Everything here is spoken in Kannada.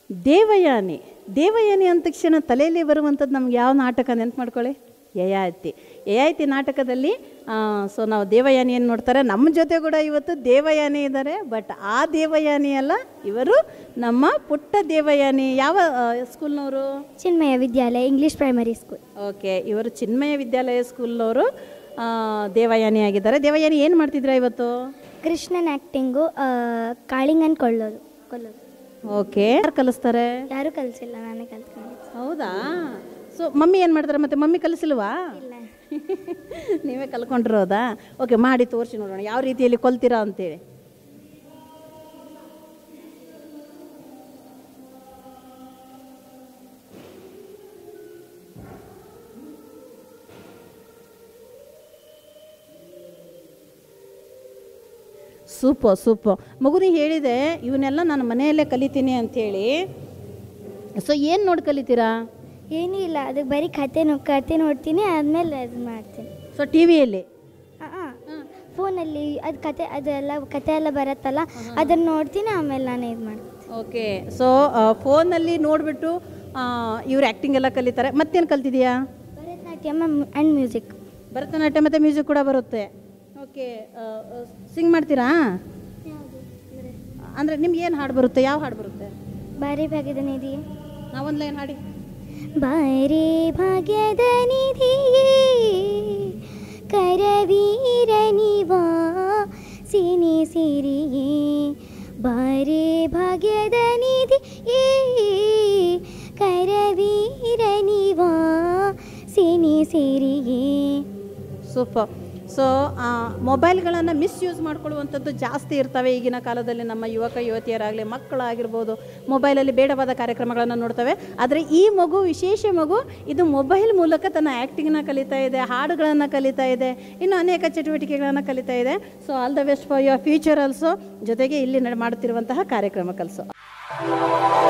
ದೇವಯಾನಿ. ದೇವಯಾನಿ ಅಂದ ತಕ್ಷಣ ತಲೆಯಲ್ಲಿ ಬರುವಂಥದ್ದು ನಮ್ಗೆ ಯಾವ ನಾಟಕ ನೆನ್ಪು ಮಾಡ್ಕೊಳ್ಳಿ? ಯಯಾತಿ. ಯಯಾತಿ ನಾಟಕದಲ್ಲಿ ಸೊ ನಾವು ದೇವಯಾನಿಯನ್ನು ನೋಡ್ತಾರೆ. ನಮ್ಮ ಜೊತೆ ಕೂಡ ಇವತ್ತು ದೇವಯಾನಿ ಇದ್ದಾರೆ. ಬಟ್ ಆ ದೇವಯಾನಿ ಅಲ್ಲ, ಇವರು ನಮ್ಮ ಪುಟ್ಟ ದೇವಯಾನಿ. ಯಾವ ಸ್ಕೂಲ್ನವರು? Chinmaya Vidyalaya English primary school. Okay, ಇವರು ಚಿನ್ಮಯ ವಿದ್ಯಾಲಯ ಸ್ಕೂಲ್ನವರು ದೇವಯಾನಿ ಆಗಿದ್ದಾರೆ. ದೇವಯಾನಿ ಏನು ಮಾಡ್ತಿದ್ರ ಇವತ್ತು? ಕೃಷ್ಣನ್ ಆ್ಯಕ್ಟಿಂಗು, ಕಾಳಿಂಗನ್ ಕೊಲ್ಲೋದು. ಓಕೆ, ಯಾರು ಕಲಿಸ್ತಾರೆ? ಯಾರೂ ಕಲಿಸಿಲ್ಲ, ನಾನೇ ಕಲ್ತ್ಕೊಂಡಿದ್ದೆ. ಹೌದಾ? ಸೊ ಮಮ್ಮಿ ಏನು ಮಾಡ್ತಾರೆ? ಮತ್ತೆ ಮಮ್ಮಿ ಕಲಿಸಿಲ್ವಾ? ಇಲ್ಲ. ನೀವೇ ಕಲ್ಕೊಂಡಿರೋದಾ? ಓಕೆ, ಮಾಡಿ ತೋರಿಸಿ ನೋಡೋಣ ಯಾವ ರೀತಿಯಲ್ಲಿ ಕೊಲ್ತೀರಾ ಅಂತೇಳಿ. ಸೂಪರ್. ಮಗುನಿ ಹೇಳಿದೆ ಇವನ್ನೆಲ್ಲ ನಾನು ಮನೆಯಲ್ಲೇ ಕಲಿತೀನಿ ಅಂಥೇಳಿ. ಸೊ ಏನು ನೋಡಿ ಕಲಿತೀರಾ? ಏನೂ ಇಲ್ಲ, ಅದಕ್ಕೆ ಬರೀ ಕತೆ ನೋಡ್ತೀನಿ, ಆದಮೇಲೆ ಅದು ಮಾಡ್ತೀನಿ. ಸೊ ಟಿ ವಿಯಲ್ಲಿ? ಫೋನಲ್ಲಿ ಅದೆಲ್ಲ ಕತೆ ಎಲ್ಲ ಬರುತ್ತಲ್ಲ, ಅದನ್ನು ನೋಡ್ತೀನಿ, ಆಮೇಲೆ ನಾನು ಇದು ಮಾಡ್ತೀನಿ. ಓಕೆ, ಸೊ ಫೋನಲ್ಲಿ ನೋಡಿಬಿಟ್ಟು ಇವ್ರು ಆ್ಯಕ್ಟಿಂಗ್ ಎಲ್ಲ ಕಲಿತಾರೆ. ಮತ್ತೇನು ಕಲ್ತಿದೆಯಾ? Bharatanatyam and music. ಭರತನಾಟ್ಯ ಮತ್ತು ಮ್ಯೂಸಿಕ್ ಕೂಡ ಬರುತ್ತೆ. ಓಕೆ, ಸಿಂಗ್ ಮಾಡ್ತೀರಾ? ಅಂದರೆ ನಿಮ್ಗೆ ಏನು ಹಾಡು ಬರುತ್ತೆ? ಯಾವ ಹಾಡು ಬರುತ್ತೆ? ಬಾರಿ ಭಾಗ್ಯದ ನಿಧಿ. ನಾವೊಂದು ಲೈನ್ ಹಾಡಿ. ಬಾರಿ ಭಾಗ್ಯದ ನಿಧಿಯೇ ಕರವೀರ ನಿವಾ ಸಿನಿ ಸಿರಿಯೇ, ಬಾರಿ ಭಾಗ್ಯದ ನಿಧಿಯೇ ಕರವೀರ ನಿವಾ ಸಿನಿ ಸಿರಿಯೇ. ಸೂಪರ್. ಸೊ ಮೊಬೈಲ್ಗಳನ್ನು ಮಿಸ್ಯೂಸ್ ಮಾಡ್ಕೊಳ್ಳುವಂಥದ್ದು ಜಾಸ್ತಿ ಇರ್ತವೆ ಈಗಿನ ಕಾಲದಲ್ಲಿ. ನಮ್ಮ ಯುವಕ ಯುವತಿಯರಾಗಲಿ, ಮಕ್ಕಳಾಗಿರ್ಬೋದು, ಮೊಬೈಲಲ್ಲಿ ಬೇಡವಾದ ಕಾರ್ಯಕ್ರಮಗಳನ್ನು ನೋಡ್ತವೆ. ಆದರೆ ಈ ಮಗು ವಿಶೇಷ ಮಗು, ಇದು ಮೊಬೈಲ್ ಮೂಲಕ ತನ್ನ ಆ್ಯಕ್ಟಿಂಗ್ನ ಕಲಿತಾ ಇದೆ, ಹಾಡುಗಳನ್ನು ಕಲಿತಾ ಇದೆ, ಇನ್ನು ಅನೇಕ ಚಟುವಟಿಕೆಗಳನ್ನು ಕಲಿತಾ ಇದೆ. So all the best for your future also. ಜೊತೆಗೆ ಇಲ್ಲಿ ಮಾಡುತ್ತಿರುವಂತಹ ಕಾರ್ಯಕ್ರಮ ಕಲಿಸೋ.